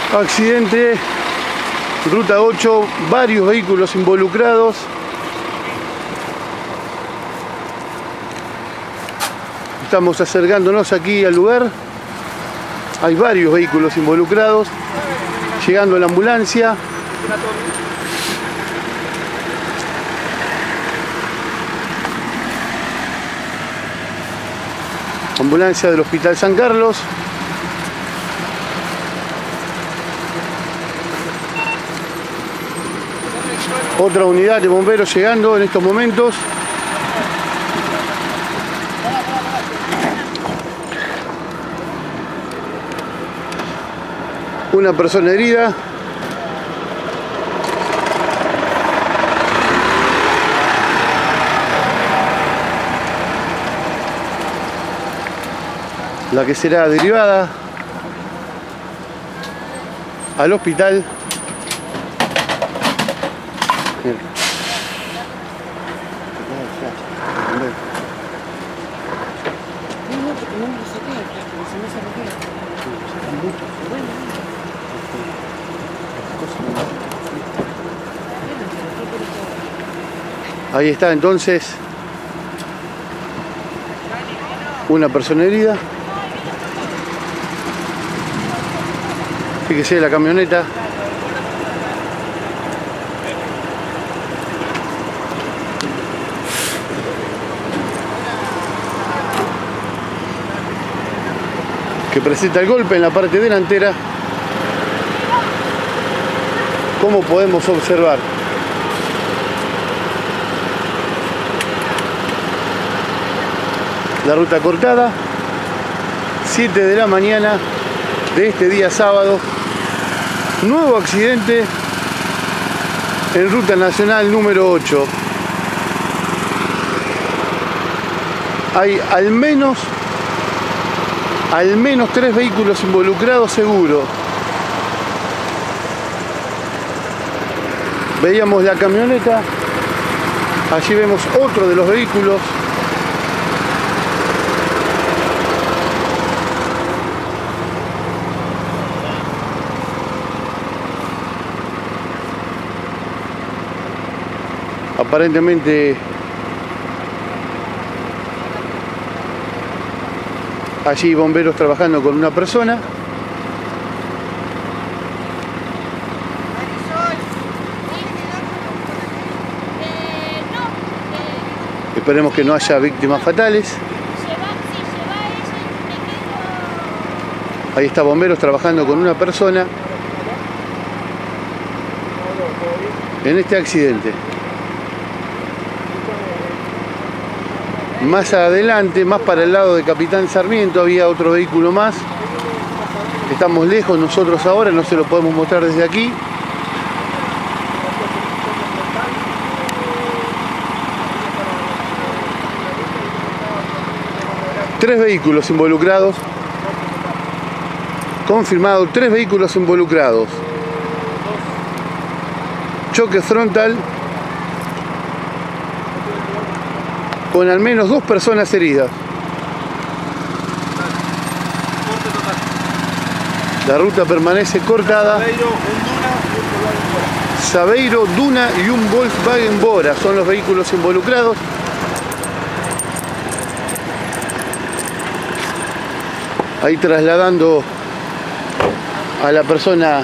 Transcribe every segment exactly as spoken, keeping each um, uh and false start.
Accidente, ruta ocho, varios vehículos involucrados. Estamos acercándonos aquí al lugar. Hay varios vehículos involucrados. Llegando a la ambulancia. Ambulancia del Hospital San Carlos. Otra unidad de bomberos llegando en estos momentos. Una persona herida. La que será derivada al hospital. Ahí está entonces una persona herida. Fíjese la camioneta. Que presenta el golpe en la parte delantera. Como podemos observar. La ruta cortada, siete de la mañana de este día sábado. Nuevo accidente en ruta nacional número ocho. Hay al menos, al menos tres vehículos involucrados seguro. Veíamos la camioneta, allí vemos otro de los vehículos. Aparentemente allí bomberos trabajando con una persona. Esperemos que no haya víctimas fatales. Ahí está bomberos trabajando con una persona en este accidente. Más adelante, más para el lado de Capitán Sarmiento, había otro vehículo más. Estamos lejos nosotros ahora, no se lo podemos mostrar desde aquí. Tres vehículos involucrados. Confirmado, tres vehículos involucrados. Choque frontal. Con al menos dos personas heridas. La ruta permanece cortada. Sabeiro, Duna y un Volkswagen Bora son los vehículos involucrados. Ahí trasladando a la persona,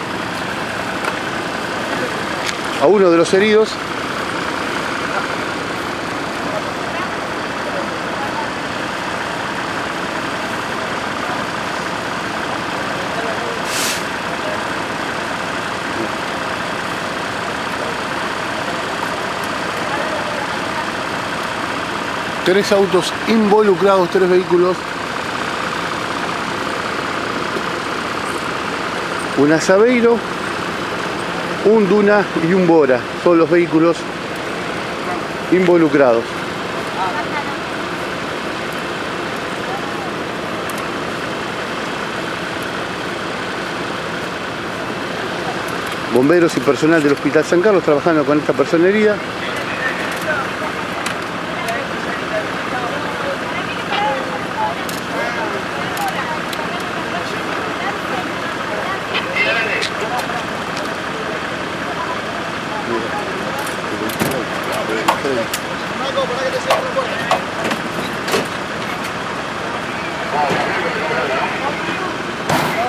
a uno de los heridos. Tres autos involucrados, tres vehículos. Una Sabeiro, un Duna y un Bora. Son los vehículos involucrados. Bomberos y personal del Hospital San Carlos trabajando con esta persona herida.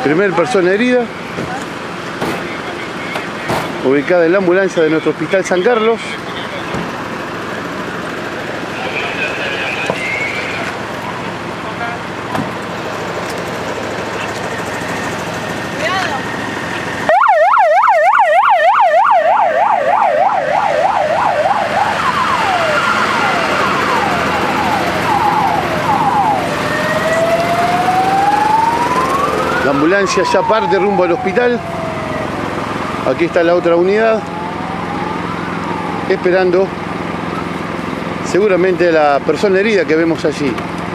Primer persona herida, ubicada en la ambulancia de nuestro Hospital San Carlos. La ambulancia ya parte rumbo al hospital. Aquí está la otra unidad, esperando seguramente a la persona herida que vemos allí.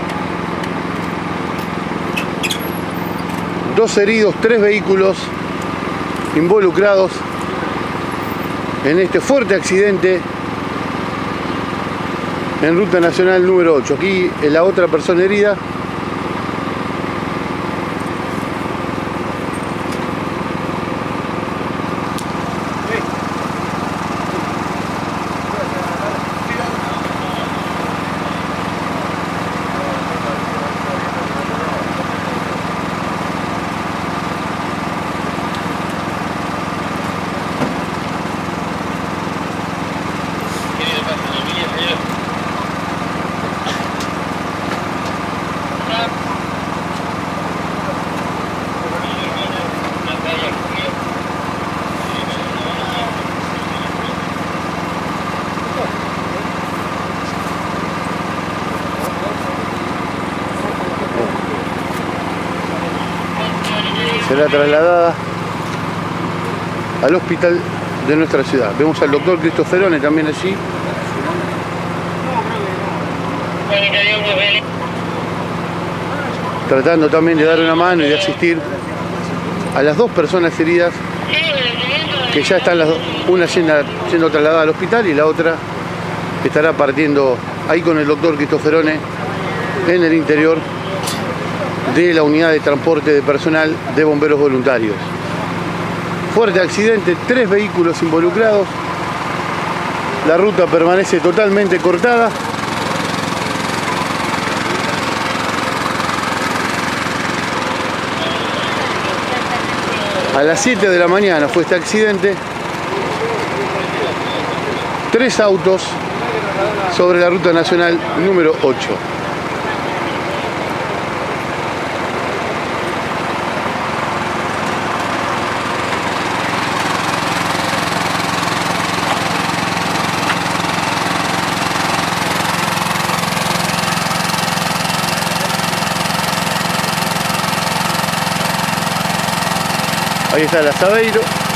Dos heridos, tres vehículos involucrados en este fuerte accidente en Ruta Nacional número ocho. Aquí la otra persona herida. Será trasladada al hospital de nuestra ciudad. Vemos al doctor Cristoferone también allí. Tratando también de dar una mano y de asistir a las dos personas heridas que ya están las dos, una siendo trasladada al hospital y la otra estará partiendo ahí con el doctor Cristoferone en el interior de la unidad de transporte de personal de bomberos voluntarios. Fuerte accidente, tres vehículos involucrados. La ruta permanece totalmente cortada. A las siete de la mañana fue este accidente. Tres autos sobre la Ruta Nacional número ocho. Ahí está el Asadeiro.